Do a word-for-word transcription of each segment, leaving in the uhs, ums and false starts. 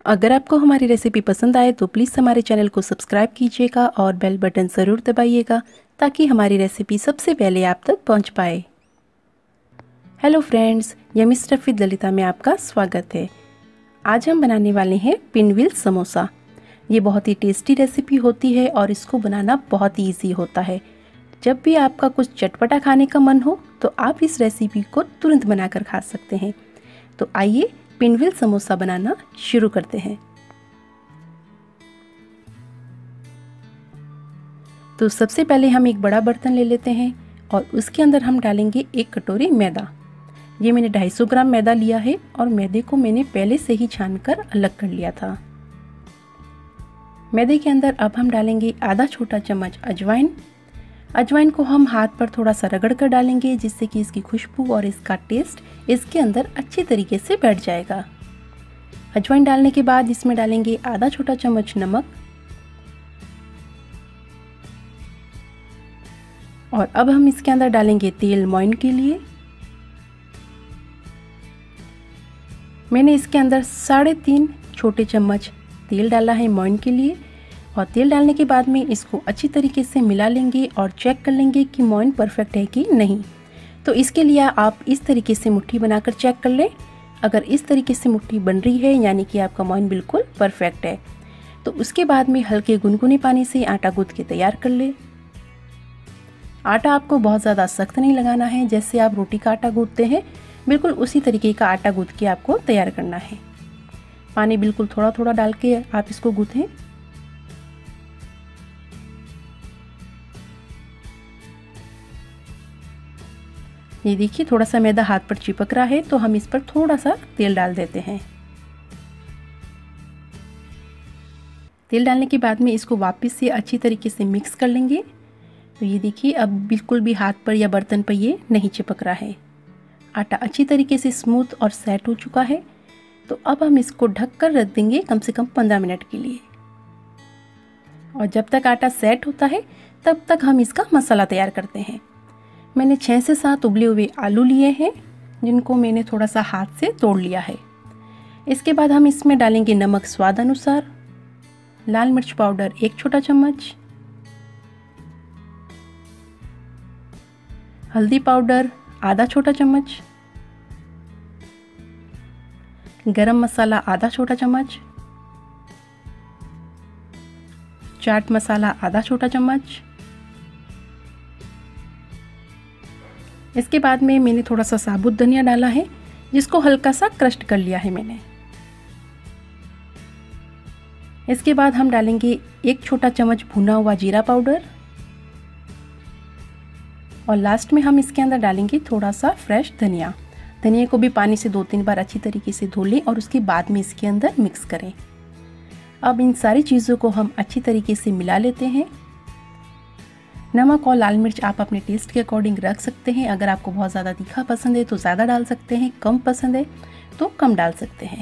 अगर आपको हमारी रेसिपी पसंद आए तो प्लीज़ हमारे चैनल को सब्सक्राइब कीजिएगा और बेल बटन ज़रूर दबाइएगा ताकि हमारी रेसिपी सबसे पहले आप तक पहुंच पाए। Hello friends, yummy stuff with Lalita में आपका स्वागत है। आज हम बनाने वाले हैं पिनव्हील समोसा। ये बहुत ही टेस्टी रेसिपी होती है और इसको बनाना बहुत ही ईजी होता है। जब भी आपका कुछ चटपटा खाने का मन हो तो आप इस रेसिपी को तुरंत बनाकर खा सकते हैं। तो आइए पिनव्हील समोसा बनाना शुरू करते हैं। तो सबसे पहले हम एक बड़ा बर्तन ले लेते हैं और उसके अंदर हम डालेंगे एक कटोरी मैदा। ये मैंने दो सौ पचास ग्राम मैदा लिया है और मैदे को मैंने पहले से ही छानकर अलग कर लिया था। मैदे के अंदर अब हम डालेंगे आधा छोटा चम्मच अजवाइन। अजवाइन को हम हाथ पर थोड़ा सा रगड़ कर डालेंगे जिससे कि इसकी खुशबू और इसका टेस्ट इसके अंदर अच्छी तरीके से बैठ जाएगा। अजवाइन डालने के बाद इसमें डालेंगे आधा छोटा चम्मच नमक और अब हम इसके अंदर डालेंगे तेल मोइन के लिए। मैंने इसके अंदर साढ़े तीन छोटे चम्मच तेल डाला है मोइन के लिए और तेल डालने के बाद में इसको अच्छी तरीके से मिला लेंगे और चेक कर लेंगे कि मोइन परफेक्ट है कि नहीं। तो इसके लिए आप इस तरीके से मुट्ठी बनाकर चेक कर लें। अगर इस तरीके से मुट्ठी बन रही है यानी कि आपका मोइन बिल्कुल परफेक्ट है। तो उसके बाद में हल्के गुनगुने पानी से आटा गूंथ के तैयार कर ले। आटा आपको बहुत ज़्यादा सख्त नहीं लगाना है, जैसे आप रोटी का आटा गूंथते हैं बिल्कुल उसी तरीके का आटा गूंथ के आपको तैयार करना है। पानी बिल्कुल थोड़ा थोड़ा डाल के आप इसको गूंथें। ये देखिए थोड़ा सा मैदा हाथ पर चिपक रहा है तो हम इस पर थोड़ा सा तेल डाल देते हैं। तेल डालने के बाद में इसको वापस से अच्छी तरीके से मिक्स कर लेंगे। तो ये देखिए अब बिल्कुल भी हाथ पर या बर्तन पर ये नहीं चिपक रहा है। आटा अच्छी तरीके से स्मूथ और सेट हो चुका है। तो अब हम इसको ढक कर रख देंगे कम से कम पंद्रह मिनट के लिए। और जब तक आटा सेट होता है तब तक हम इसका मसाला तैयार करते हैं। मैंने छः से सात उबले हुए आलू लिए हैं जिनको मैंने थोड़ा सा हाथ से तोड़ लिया है। इसके बाद हम इसमें डालेंगे नमक स्वाद अनुसार, लाल मिर्च पाउडर एक छोटा चम्मच, हल्दी पाउडर आधा छोटा चम्मच, गरम मसाला आधा छोटा चम्मच, चाट मसाला आधा छोटा चम्मच। इसके बाद में मैंने थोड़ा सा साबुत धनिया डाला है जिसको हल्का सा क्रश कर लिया है मैंने। इसके बाद हम डालेंगे एक छोटा चम्मच भुना हुआ जीरा पाउडर और लास्ट में हम इसके अंदर डालेंगे थोड़ा सा फ्रेश धनिया। धनिया को भी पानी से दो तीन बार अच्छी तरीके से धो लें और उसके बाद में इसके अंदर मिक्स करें। अब इन सारी चीज़ों को हम अच्छी तरीके से मिला लेते हैं। नमक और लाल मिर्च आप अपने टेस्ट के अकॉर्डिंग रख सकते हैं। अगर आपको बहुत ज़्यादा तीखा पसंद है तो ज़्यादा डाल सकते हैं, कम पसंद है तो कम डाल सकते हैं।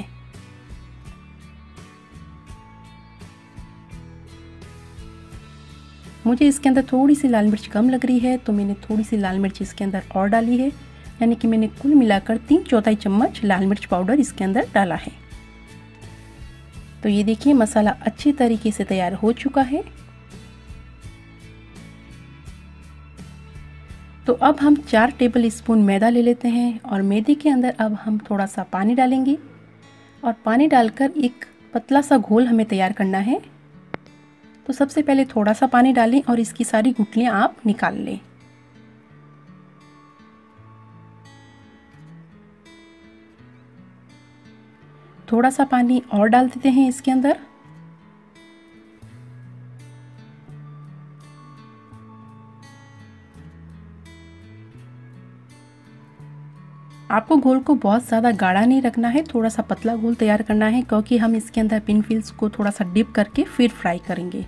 मुझे इसके अंदर थोड़ी सी लाल मिर्च कम लग रही है तो मैंने थोड़ी सी लाल मिर्च इसके अंदर और डाली है, यानी कि मैंने कुल मिलाकर तीन चौथाई चम्मच लाल मिर्च पाउडर इसके अंदर डाला है। तो ये देखिए मसाला अच्छी तरीके से तैयार हो चुका है। तो अब हम चार टेबल स्पून मैदा ले लेते हैं और मैदे के अंदर अब हम थोड़ा सा पानी डालेंगे और पानी डालकर एक पतला सा घोल हमें तैयार करना है। तो सबसे पहले थोड़ा सा पानी डालें और इसकी सारी गुठलियां आप निकाल लें। थोड़ा सा पानी और डाल देते हैं इसके अंदर। आपको घोल को बहुत ज़्यादा गाढ़ा नहीं रखना है, थोड़ा सा पतला घोल तैयार करना है क्योंकि हम इसके अंदर पिनव्हील्स को थोड़ा सा डिप करके फिर फ्राई करेंगे।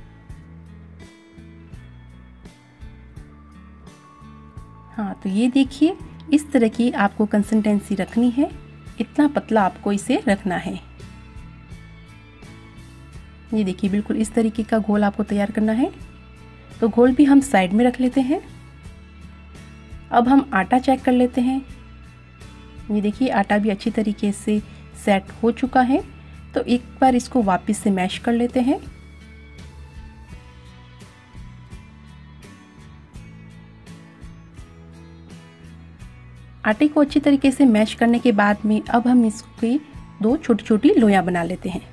हाँ, तो ये देखिए इस तरह की आपको कंसिस्टेंसी रखनी है, इतना पतला आपको इसे रखना है। ये देखिए बिल्कुल इस तरीके का घोल आपको तैयार करना है। तो घोल भी हम साइड में रख लेते हैं। अब हम आटा चेक कर लेते हैं। ये देखिए आटा भी अच्छी तरीके से सेट हो चुका है। तो एक बार इसको वापस से मैश कर लेते हैं। आटे को अच्छी तरीके से मैश करने के बाद में अब हम इसकी दो छोटी छोटी लोइयां बना लेते हैं।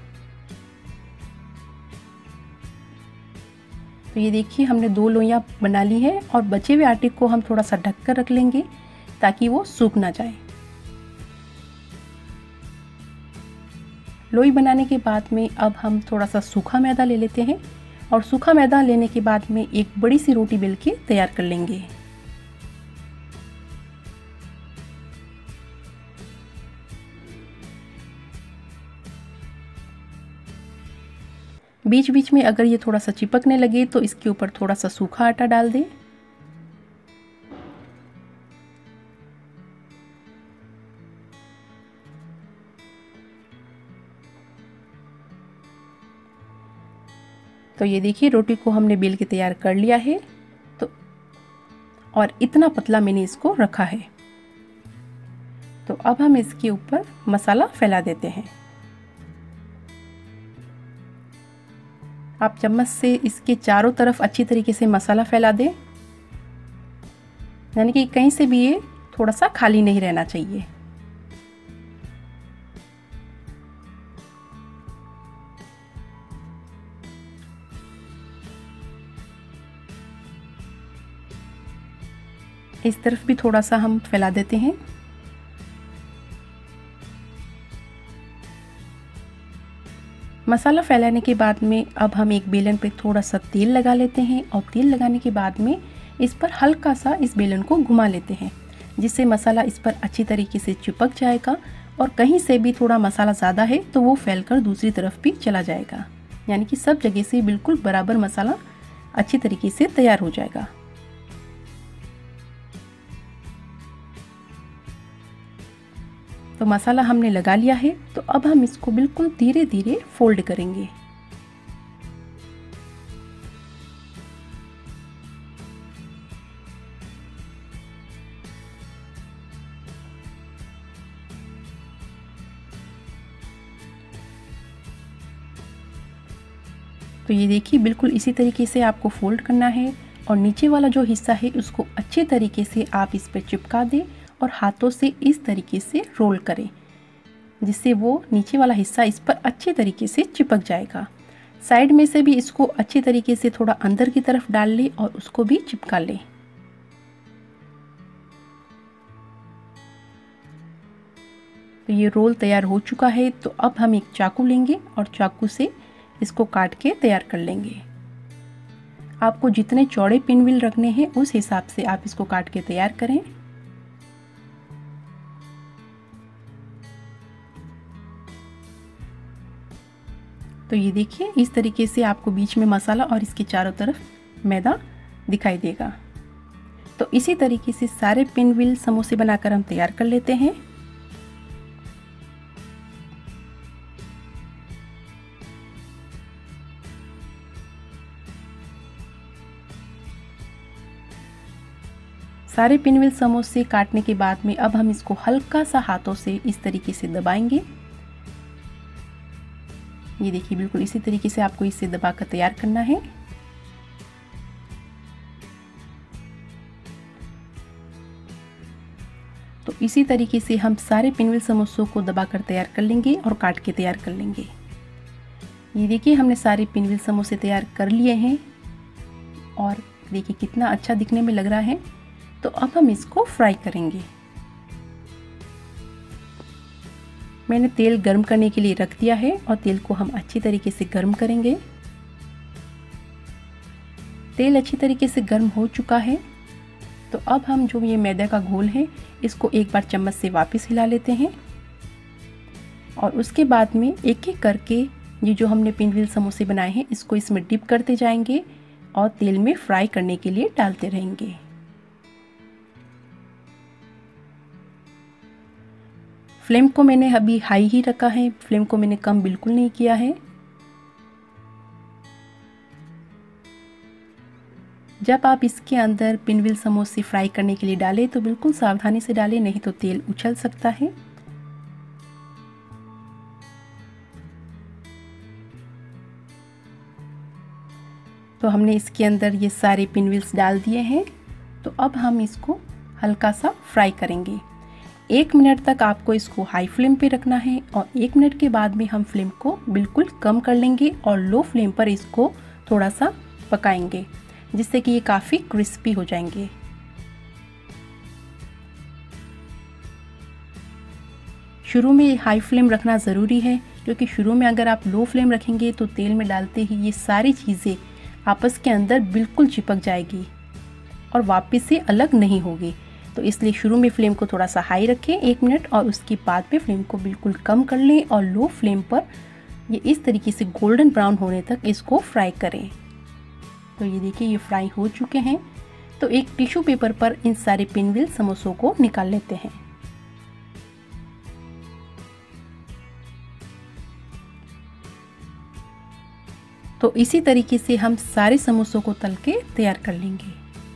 तो ये देखिए हमने दो लोइयां बना ली है और बचे हुए आटे को हम थोड़ा सा ढक कर रख लेंगे ताकि वो सूख ना जाए। लोई बनाने के बाद में अब हम थोड़ा सा सूखा मैदा ले लेते हैं और सूखा मैदा लेने के बाद में एक बड़ी सी रोटी बेल के तैयार कर लेंगे। बीच बीच में अगर ये थोड़ा सा चिपकने लगे तो इसके ऊपर थोड़ा सा सूखा आटा डाल दें। तो ये देखिए रोटी को हमने बेल के तैयार कर लिया है। तो और इतना पतला मैंने इसको रखा है। तो अब हम इसके ऊपर मसाला फैला देते हैं। आप चम्मच से इसके चारों तरफ अच्छी तरीके से मसाला फैला दें, यानी कि कहीं से भी ये थोड़ा सा खाली नहीं रहना चाहिए। इस तरफ भी थोड़ा सा हम फैला देते हैं। मसाला फैलाने के बाद में अब हम एक बेलन पे थोड़ा सा तेल लगा लेते हैं और तेल लगाने के बाद में इस पर हल्का सा इस बेलन को घुमा लेते हैं, जिससे मसाला इस पर अच्छी तरीके से चिपक जाएगा और कहीं से भी थोड़ा मसाला ज़्यादा है तो वो फैलकर दूसरी तरफ भी चला जाएगा, यानी कि सब जगह से बिल्कुल बराबर मसाला अच्छी तरीके से तैयार हो जाएगा। तो मसाला हमने लगा लिया है। तो अब हम इसको बिल्कुल धीरे धीरे फोल्ड करेंगे। तो ये देखिए बिल्कुल इसी तरीके से आपको फोल्ड करना है और नीचे वाला जो हिस्सा है उसको अच्छे तरीके से आप इस पर चिपका दें और हाथों से इस तरीके से रोल करें, जिससे वो नीचे वाला हिस्सा इस पर अच्छे तरीके से चिपक जाएगा। साइड में से भी इसको अच्छे तरीके से थोड़ा अंदर की तरफ डाल लें और उसको भी चिपका लें। तो ये रोल तैयार हो चुका है। तो अब हम एक चाकू लेंगे और चाकू से इसको काट के तैयार कर लेंगे। आपको जितने चौड़े पिनव्हील रखने हैं उस हिसाब से आप इसको काट के तैयार करें। तो ये देखिए इस तरीके से आपको बीच में मसाला और इसके चारों तरफ मैदा दिखाई देगा। तो इसी तरीके से सारे पिनव्हील समोसे बनाकर हम तैयार कर लेते हैं। सारे पिनव्हील समोसे काटने के बाद में अब हम इसको हल्का सा हाथों से इस तरीके से दबाएंगे। ये देखिए बिल्कुल इसी तरीके से आपको इसे दबाकर तैयार करना है। तो इसी तरीके से हम सारे पिनव्हील समोसों को दबाकर तैयार कर लेंगे और काट के तैयार कर लेंगे। ये देखिए हमने सारे पिनव्हील समोसे तैयार कर लिए हैं और देखिए कितना अच्छा दिखने में लग रहा है। तो अब हम इसको फ्राई करेंगे। मैंने तेल गर्म करने के लिए रख दिया है और तेल को हम अच्छी तरीके से गर्म करेंगे। तेल अच्छी तरीके से गर्म हो चुका है। तो अब हम जो ये मैदा का घोल है इसको एक बार चम्मच से वापस हिला लेते हैं और उसके बाद में एक एक करके ये जो हमने पिनव्हील समोसे बनाए हैं इसको इसमें डिप करते जाएंगे और तेल में फ्राई करने के लिए डालते रहेंगे। फ्लेम को मैंने अभी हाई ही रखा है, फ्लेम को मैंने कम बिल्कुल नहीं किया है। जब आप इसके अंदर पिनव्हील समोसे फ्राई करने के लिए डालें तो बिल्कुल सावधानी से डालें, नहीं तो तेल उछल सकता है। तो हमने इसके अंदर ये सारे पिनव्हील्स डाल दिए हैं। तो अब हम इसको हल्का सा फ्राई करेंगे। एक मिनट तक आपको इसको हाई फ्लेम पे रखना है और एक मिनट के बाद में हम फ्लेम को बिल्कुल कम कर लेंगे और लो फ्लेम पर इसको थोड़ा सा पकाएंगे, जिससे कि ये काफ़ी क्रिस्पी हो जाएंगे। शुरू में हाई फ्लेम रखना ज़रूरी है, क्योंकि शुरू में अगर आप लो फ्लेम रखेंगे तो तेल में डालते ही ये सारी चीज़ें आपस के अंदर बिल्कुल चिपक जाएगी और वापस से अलग नहीं होगी। तो इसलिए शुरू में फ्लेम को थोड़ा सा हाई रखें एक मिनट और उसके बाद में फ्लेम को बिल्कुल कम कर लें और लो फ्लेम पर ये इस तरीके से गोल्डन ब्राउन होने तक इसको फ्राई करें। तो ये देखिए ये फ्राई हो चुके हैं। तो एक टिश्यू पेपर पर इन सारे पिनव्हील समोसों को निकाल लेते हैं। तो इसी तरीके से हम सारे समोसों को तल के तैयार कर लेंगे।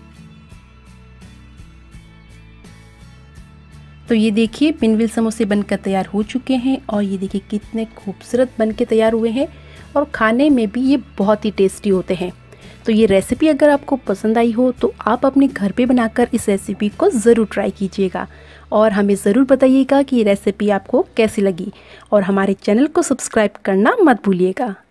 तो ये देखिए पिनव्हील समोसे बनकर तैयार हो चुके हैं और ये देखिए कितने खूबसूरत बनके तैयार हुए हैं और खाने में भी ये बहुत ही टेस्टी होते हैं। तो ये रेसिपी अगर आपको पसंद आई हो तो आप अपने घर पे बनाकर इस रेसिपी को ज़रूर ट्राई कीजिएगा और हमें ज़रूर बताइएगा कि ये रेसिपी आपको कैसी लगी और हमारे चैनल को सब्सक्राइब करना मत भूलिएगा।